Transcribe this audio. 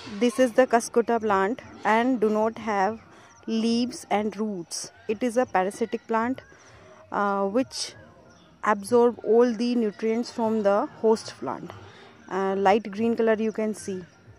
This is the Cuscuta plant and do not have leaves and roots. It is a parasitic plant which absorb all the nutrients from the host plant. Light green color you can see.